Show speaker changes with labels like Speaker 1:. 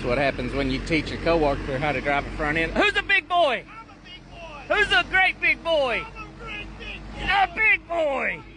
Speaker 1: That's what happens when you teach a coworker how to drive a front end. Who's a big boy?
Speaker 2: I'm a big boy.
Speaker 1: Who's a great big boy?
Speaker 2: I'm a great big boy.
Speaker 1: A big boy.